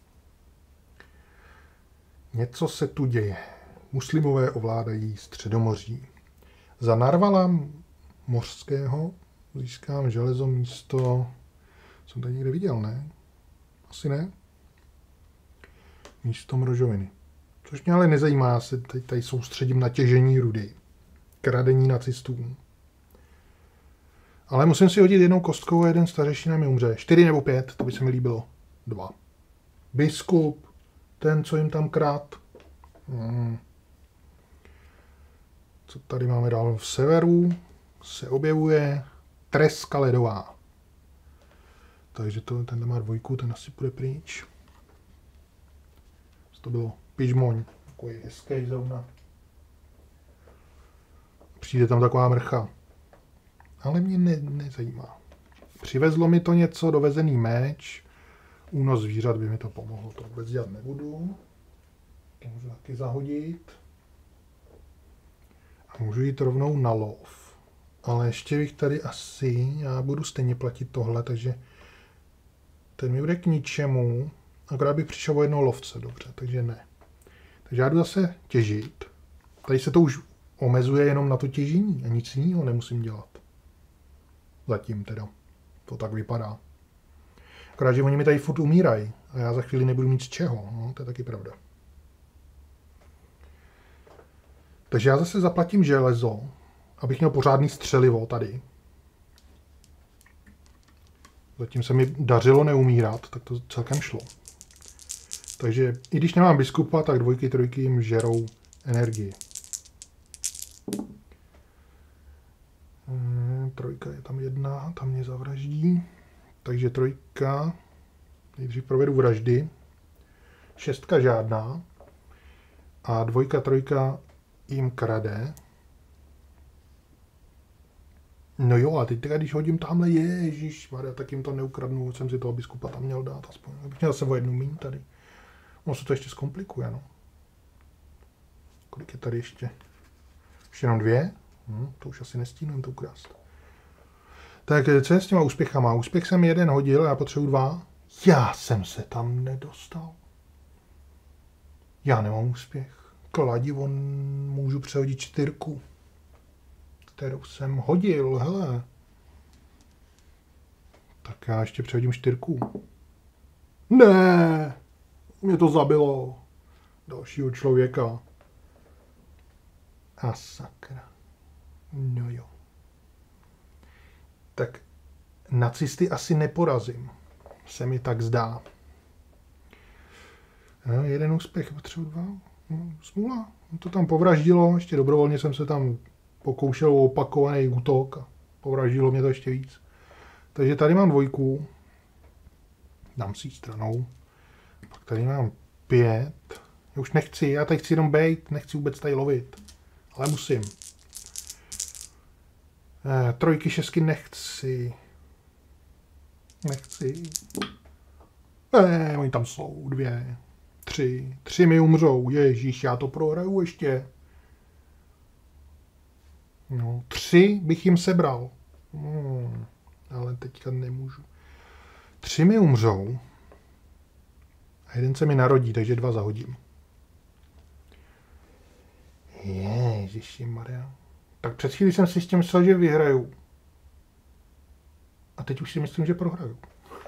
Něco se tu děje. Muslimové ovládají Středomoří. Za Narvala mořského získám železo místo... Jsem tady někde viděl, ne? Asi ne. Místo mrožoviny. Což mě ale nezajímá, já se tady soustředím na těžení rudy. Kradení nacistů. Ale musím si hodit jednou kostkou a jeden stařešina mi umře. 4 nebo 5, to by se mi líbilo. 2. Biskup, ten, co jim tam krát. Co tady máme dál? V severu se objevuje treska ledová. Takže tenhle má 2, ten asi půjde pryč. To bylo pižmoň, takový hezký zrovna. Přijde tam taková mrcha. Ale mě nezajímá. Přivezlo mi to něco, dovezený meč. Únos zvířat by mi to pomohlo. To vůbec dělat nebudu. To můžu taky zahodit. A můžu jít rovnou na lov. Ale ještě bych tady asi... Já budu stejně platit tohle, takže... Ten mi bude k ničemu. Akorát bych přišel o jednoho lovce, dobře, takže ne. Takže já jdu zase těžit. Tady se to už omezuje jenom na to těžení a nic jiného nemusím dělat. Zatím teda. To tak vypadá. Akorát, že oni mi tady furt umírají a já za chvíli nebudu mít z čeho. No, to je taky pravda. Takže já zase zaplatím železo, abych měl pořádný střelivo tady. Zatím se mi dařilo neumírat, tak to celkem šlo. Takže i když nemám biskupa, tak 2, 3 jim žerou energii. 3 je tam 1, tam mě zavraždí. Takže 3, nejdřív provedu vraždy. 6 žádná. A 2, 3 jim krade. No jo, a teď teda, když hodím tamhle, ježišmarja, tak jim to neukradnu, jsem si toho biskupa tam měl dát aspoň. Bych měl se o 1 míň tady. No se to ještě zkomplikuje, no. Kolik je tady ještě? Ještě jenom 2? To už asi nestínu to ukrást. Tak co je s těma úspěchama? Úspěch jsem 1 hodil, já potřebuji 2. Já jsem se tam nedostal. Já nemám úspěch. Kladivo můžu přehodit 4, kterou jsem hodil, hele. Tak já ještě přehodím 4. Ne! Mě to zabilo. Dalšího člověka. A sakra. No jo. Tak nacisty asi neporazím. Se mi tak zdá. No, 1 úspěch, potřebuji 2. No, smůla. To tam povraždilo, ještě dobrovolně jsem se tam pokoušel o opakovaný útok a povraždilo mě to ještě víc. Takže tady mám 2. Dám si ji stranou. Pak tady mám 5. Já už nechci, já tady chci jenom bejt, nechci vůbec tady lovit. Ale musím. 3, 6 nechci. Nechci. Oni tam jsou, 2, 3. 3 mi umřou, ježíš, já to prohraju ještě. No, 3 bych jim sebral. Ale teďka nemůžu. 3 mi umřou. A 1 se mi narodí, takže 2 zahodím. Ježišimarja. Tak před chvílí jsem si s tím myslel, že vyhraju. A teď už si myslím, že prohraju.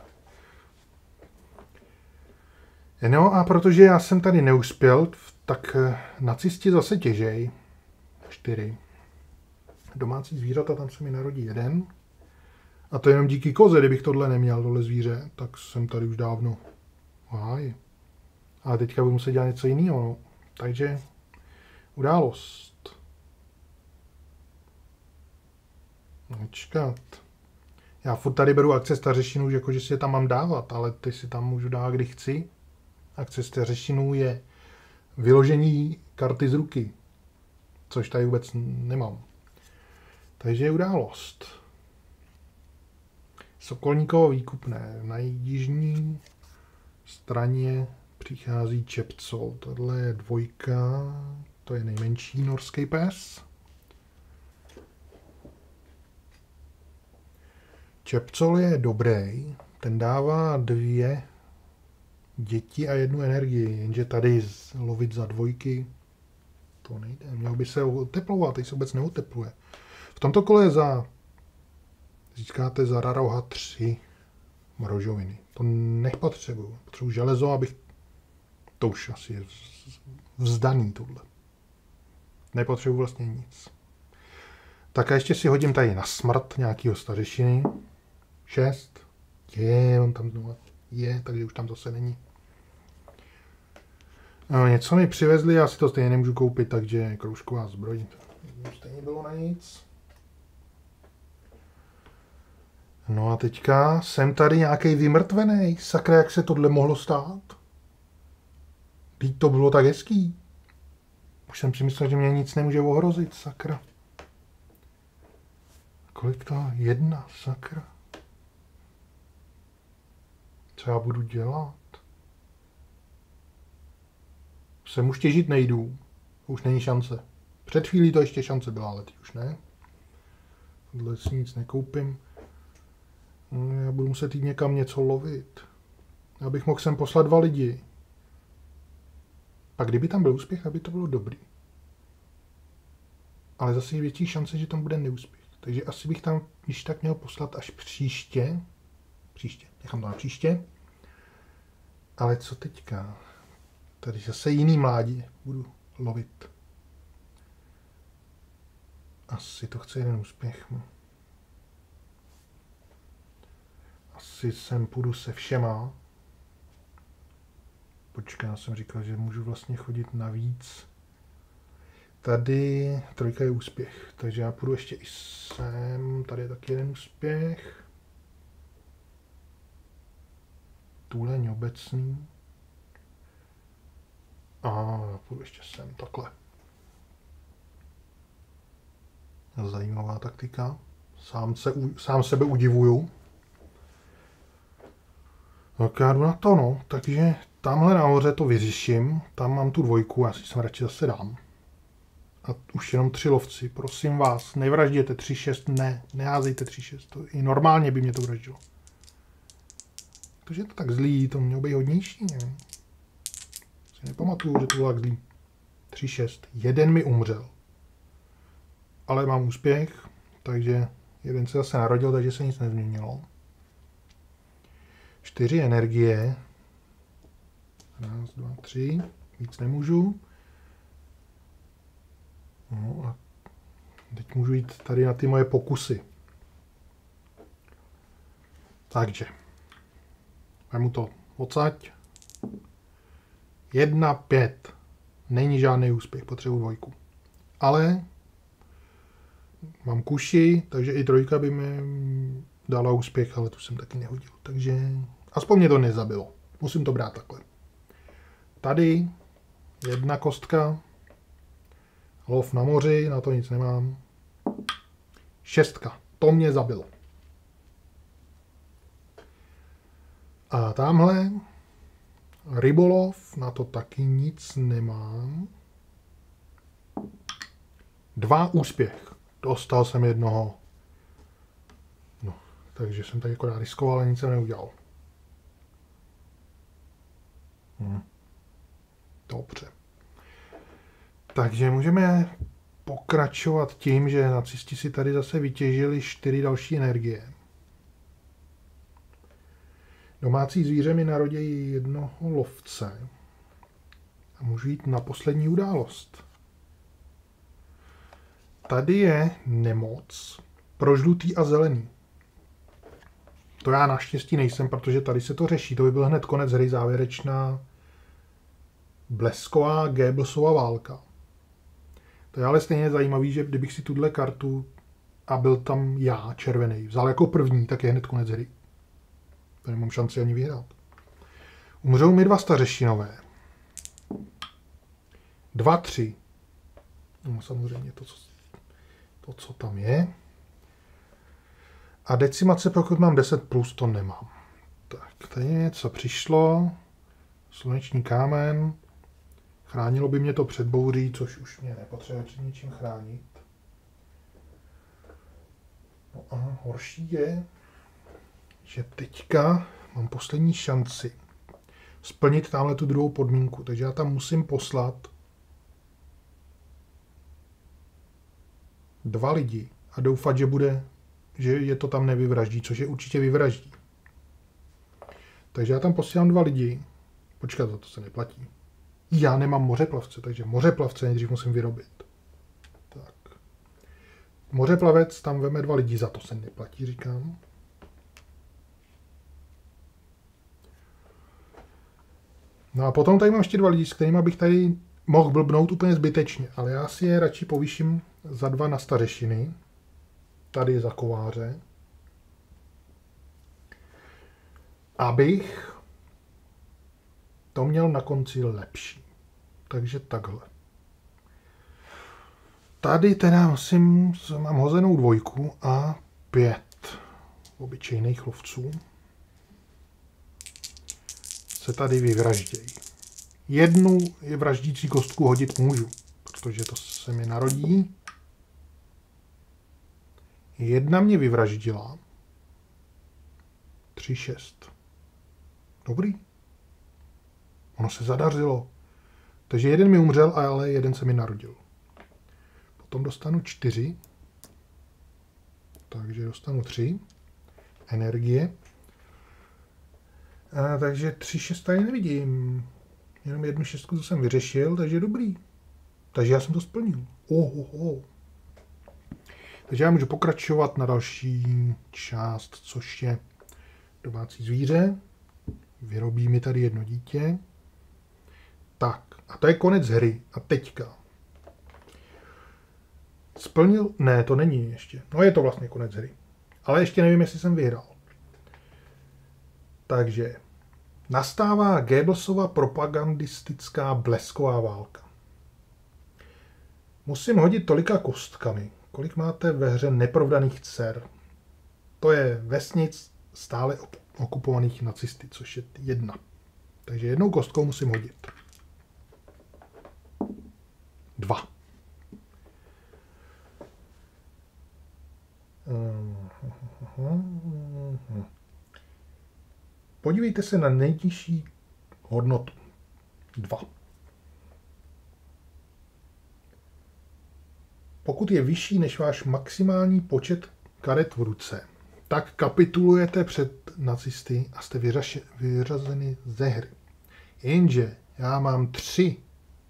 No a protože já jsem tady neuspěl, tak nacisti zase těžej. 4. Domácí zvířata, tam se mi narodí 1. A to jenom díky koze, kdybych tohle neměl, tohle zvíře, tak jsem tady už dávno v háji. Ale teďka budu muset dělat něco jiného. No. Takže událost. Počkat. Já furt tady beru akce stařešinů, že si je tam mám dávat, ale ty si tam můžu dávat, kdy chci. Akce stařešinů je vyložení karty z ruky, což tady vůbec nemám. Takže je událost. Sokolníkovo výkupné. Na jižní straně přichází Čepcol. Tohle je 2, to je nejmenší norský pes. Čepcol je dobrý, ten dává 2 děti a 1 energii, jenže tady lovit za 2, to nejde. Měl by se oteplovat, teď se vůbec neotepluje. V tomto kole získáte za Raroha 3 mrožoviny. To nepotřebuju. Potřebuji železo, abych... To už asi je vzdaný tohle. Nepotřebuji vlastně nic. Tak a ještě si hodím tady na smrt nějakýho stařešiny. 6. On tam znovu je, takže už tam zase není. No, něco mi přivezli, já si to stejně nemůžu koupit, takže kroužková zbroj. Stejně bylo na nic. No a teďka jsem tady nějaký vymrtvený. Sakra, jak se tohle mohlo stát? Teď to bylo tak hezký. Už jsem si myslel, že mě nic nemůže ohrozit, sakra. Kolik to? 1, sakra. Co já budu dělat? Sem už těžit nejdu. Už není šance. Před chvílí to ještě šance byla, ale teď už ne. Tohle si nic nekoupím. Já budu muset jít někam něco lovit. Abych mohl sem poslat 2 lidi. Pak kdyby tam byl úspěch, aby to bylo dobrý. Ale zase je větší šance, že tam bude neúspěch. Takže asi bych tam když tak měl poslat až příště. Nechám to na příště. Ale co teďka? Tady zase jiný mládí budu lovit. Asi to chce 1 úspěch. Asi sem půjdu se všema. Počkej, já jsem říkal, že můžu vlastně chodit navíc. Tady 3 je úspěch, takže já půjdu ještě i sem. Tady je taky 1 úspěch. Tůleň obecný. A půjdu ještě sem, takhle. Zajímavá taktika. Sám sebe udivuju. Tak já jdu na to, no. Takže tamhle nahoře to vyřeším. Tam mám tu 2, já si sem radši zase dám. A už jenom 3 lovci. Prosím vás, nevražděte 3-6, ne. Neházejte 3-6. To i normálně by mě to vraždilo. Protože je to tak zlý, to mělo být hodnější, nevím. Si nepamatuju, že to bylo tak zlý. 3-6. 1 mi umřel. Ale mám úspěch, takže 1 se zase narodil, takže se nic nezměnilo. 4 energie. 1, 2, 3. Víc nemůžu. No a teď můžu jít tady na ty moje pokusy. Takže. Vemu to odsaď. 1, 5. Není žádný úspěch, potřebuji 2. Ale mám kuši, takže i 3 by mi dala úspěch, ale tu jsem taky nehodil. Takže aspoň mě to nezabilo. Musím to brát takhle. Tady 1 kostka. Lov na moři, na to nic nemám. 6. To mě zabilo. A tamhle rybolov, na to taky nic nemám. 2 úspěch. Dostal jsem 1. No, takže jsem tady akorát riskoval, ale nic jsem neudělal. Dobře. Takže můžeme pokračovat tím, že nacisti si tady zase vytěžili 4 další energie. Domácí zvíře mi narodí 1 lovce. A můžu jít na poslední událost. Tady je nemoc pro žlutý a zelený. To já naštěstí nejsem, protože tady se to řeší. To by byl hned konec hry, závěrečná blesková Goebbelsova válka. To je ale stejně zajímavý, že kdybych si tuhle kartu a byl tam já, červený. Vzal jako první, tak je hned konec hry. To nemám šanci ani vyhrát. Umřou mi 2 stařešinové. 2, 3. No, samozřejmě to, co tam je. A decimace, pokud mám 10+, to nemám. Tak, tady něco přišlo. Sluneční kámen. Chránilo by mě to před bouří, což už mě nepotřebuje ničím chránit. No a horší je, že teďka mám poslední šanci splnit tamhle tu druhou podmínku. Takže já tam musím poslat 2 lidi a doufat, že je to tam nevyvraždí, což je určitě vyvraždí. Takže já tam posílám 2 lidi. Počkat, za to se neplatí. Já nemám mořeplavce, takže mořeplavce nejdřív musím vyrobit. Tak. Mořeplavec tam veme 2 lidi, za to se neplatí, říkám. No a potom tady mám ještě 2 lidi, s kterými bych tady mohl blbnout úplně zbytečně, ale já si je radši povýším za 2 na stařešiny. Tady za kováře. Abych to měl na konci lepší. Takže takhle. Tady teda mám hozenou 2 a 5 obyčejných lovců. Se tady vyvraždějí. 1 je vraždící kostku hodit můžu, protože to se mi narodí. 1 mě vyvraždila. 3, 6. Dobrý. Ono se zadařilo. Takže 1 mi umřel, ale 1 se mi narodil. Potom dostanu 4. Takže dostanu 3. Energie. Takže 3, 6 tady nevidím. Jenom 1 6 to jsem vyřešil, takže dobrý. Takže já jsem to splnil. Takže já můžu pokračovat na další část, což je domácí zvíře. Vyrobí mi tady 1 dítě. Tak, a to je konec hry. A teďka. Splnil? Ne, to není ještě. No je to vlastně konec hry. Ale ještě nevím, jestli jsem vyhrál. Takže nastává Goebbelsova propagandistická blesková válka. Musím hodit tolika kostkami. Kolik máte ve hře neprovdaných dcer? To je vesnic stále okupovaných nacisty, což je 1. Takže 1 kostkou musím hodit. 2. Podívejte se na nejnižší hodnotu. 2. Pokud je vyšší než váš maximální počet karet v ruce, tak kapitulujete před nacisty a jste vyřazeni ze hry. Jenže já mám 3.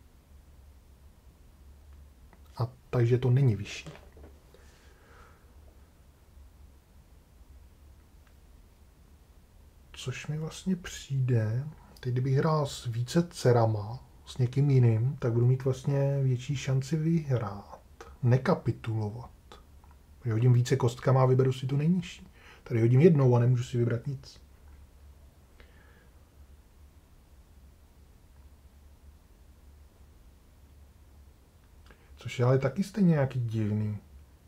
A takže to není vyšší. Což mi vlastně přijde, teď kdybych hrál s více dcerama, s někým jiným, tak budu mít vlastně větší šanci vyhrát. Nekapitulovat. Tady hodím více kostkama a vyberu si tu nejnižší. Tady hodím 1 a nemůžu si vybrat nic. Což je ale taky stejně nějaký divný.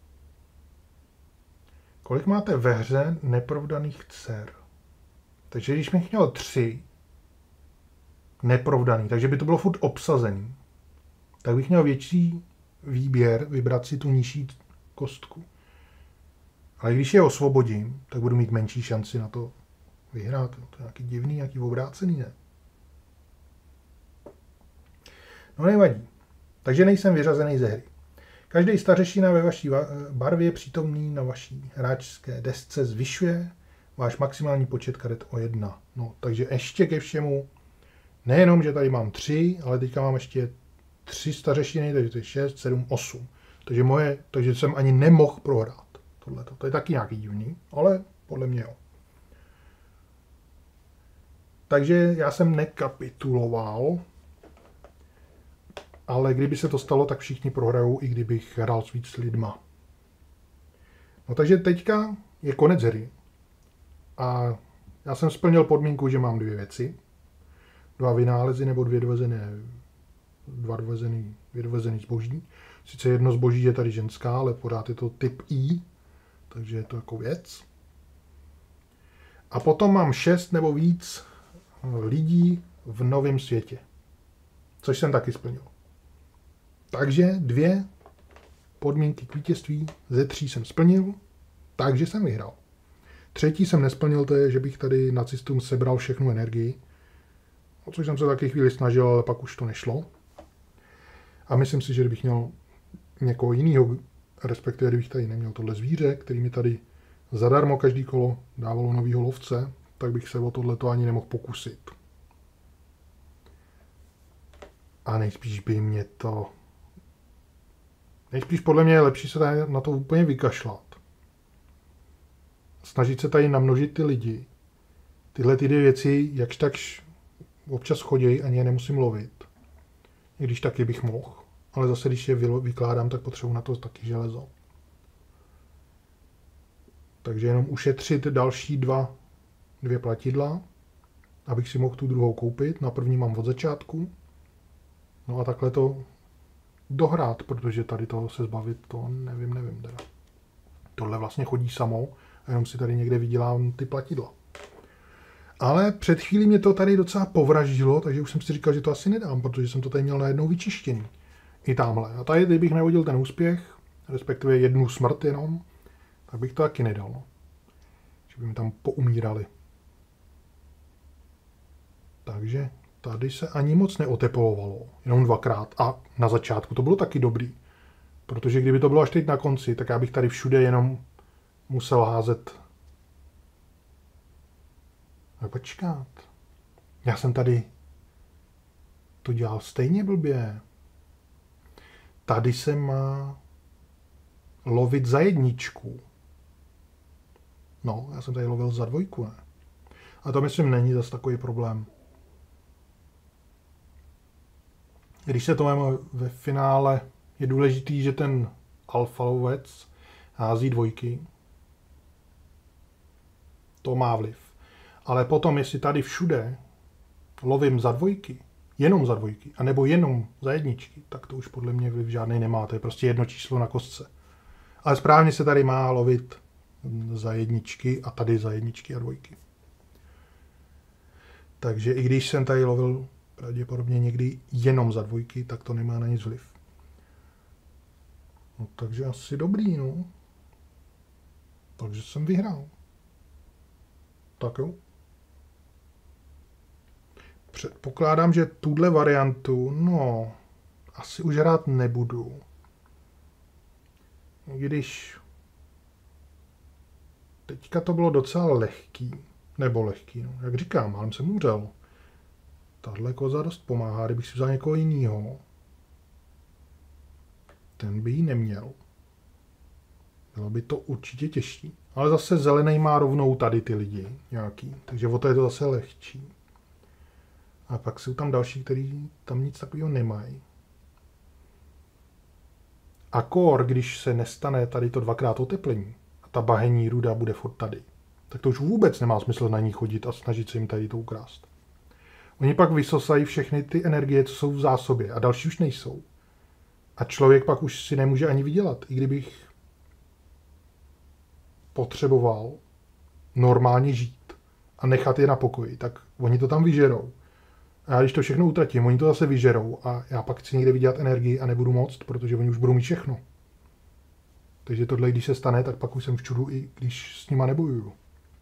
Kolik máte ve hře neprovdaných dcer? Takže když bych měl 3 neprovdaný, takže by to bylo furt obsazený, tak bych měl větší výběr vybrat si tu nižší kostku. Ale když je osvobodím, tak budu mít menší šanci na to vyhrát. To je nějaký divný, nějaký obrácený, ne? No nevadí. Takže nejsem vyřazený ze hry. Každý stařešina ve vaší barvě přítomný na vaší hráčské desce zvyšuje váš maximální počet karet o 1. No, takže ještě ke všemu, nejenom, že tady mám 3, ale teďka mám ještě 3 stařešiny, takže to je 6, 7, 8. Takže jsem ani nemohl prohrát. Tohleto. To je taky nějaký divný, ale podle mě jo. Takže já jsem nekapituloval, ale kdyby se to stalo, tak všichni prohrajou, i kdybych hrál s víc lidma. No takže teďka je konec hry. A já jsem splnil podmínku, že mám 2 věci. 2 vynálezy nebo 2 dovezený zboží. Sice jedno zboží je tady ženská, ale pořád je to typ I, takže je to jako věc. A potom mám 6 nebo víc lidí v novém světě. Což jsem taky splnil. Takže 2 podmínky k vítězství ze 3 jsem splnil, takže jsem vyhrál. 3. jsem nesplnil, to je, že bych tady nacistům sebral všechnu energii. O což jsem se taky chvíli snažil, ale pak už to nešlo. A myslím si, že kdybych měl někoho jiného, respektive kdybych tady neměl tohle zvíře, který mi tady zadarmo každý kolo dávalo novýho lovce, tak bych se o tohleto ani nemohl pokusit. A nejspíš by mě to... Nejspíš podle mě je lepší se tady na to úplně vykašlat. Snažit se tady namnožit ty lidi. Tyhle ty 2 věci, jakž takž občas chodí, ani je nemusím lovit. I když taky bych mohl. Ale zase, když je vykládám, tak potřebuji na to taky železo. Takže jenom ušetřit další 2 platidla, abych si mohl tu druhou koupit. Na první mám od začátku. No a takhle to dohrát, protože tady toho se zbavit, to nevím teda. Tohle vlastně chodí samo a jenom si tady někde vydělám ty platidla. Ale před chvílí mě to tady docela povraždilo, takže už jsem si říkal, že to asi nedám, protože jsem to tady měl najednou vyčištěný. I tamhle. A tady, kdybych nevodil ten úspěch, respektive 1 smrt jenom, tak bych to taky nedal. No. Že by mi tam poumírali. Takže tady se ani moc neoteplovalo. Jenom 2krát. A na začátku to bylo taky dobrý. Protože kdyby to bylo až teď na konci, tak já bych tady všude jenom musel házet. A počkat. Já jsem tady to dělal stejně blbě. Tady se má lovit za 1. No, já jsem tady lovil za 2, ne? A to myslím není zase takový problém. Když se to máme ve finále, je důležitý, že ten alfa lovec hází 2. To má vliv. Ale potom, jestli tady všude lovím za 2, jenom za 2, anebo jenom za 1, tak to už podle mě vliv žádnej nemá. To je prostě 1 číslo na kostce. Ale správně se tady má lovit za 1 a tady za 1 a 2. Takže i když jsem tady lovil pravděpodobně někdy jenom za 2, tak to nemá na nic vliv. No, takže asi dobrý, no. Takže jsem vyhrál. Tak jo. Předpokládám, že tuhle variantu, no, asi už hrát nebudu. Když teďka to bylo docela lehký, nebo lehký, no, jak říkám, málem jsem umřel. Tahle koza dost pomáhá, kdybych si vzal někoho jiného. Ten by ji neměl. Bylo by to určitě těžší. Ale zase zelený má rovnou tady ty lidi nějaký, takže o to je to zase lehčí. A pak jsou tam další, kteří tam nic takového nemají. Akor, když se nestane tady to 2krát oteplení a ta bahenní ruda bude furt tady, tak to už vůbec nemá smysl na ní chodit a snažit se jim tady to ukrást. Oni pak vysosají všechny ty energie, co jsou v zásobě a další už nejsou. A člověk pak už si nemůže ani vydělat. I kdybych potřeboval normálně žít a nechat je na pokoji, tak oni to tam vyžerou. A já když to všechno utratím, oni to zase vyžerou a já pak chci někde vydělat energii a nebudu moct, protože oni už budou mít všechno. Takže tohle, když se stane, tak pak už jsem v čudu, i když s nima nebojuju.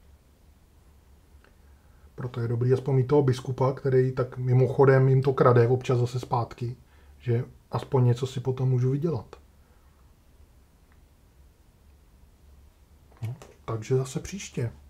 Proto je dobrý aspoň mít toho biskupa, který tak mimochodem jim to krade občas zase zpátky, že aspoň něco si potom můžu vydělat. No, takže zase příště.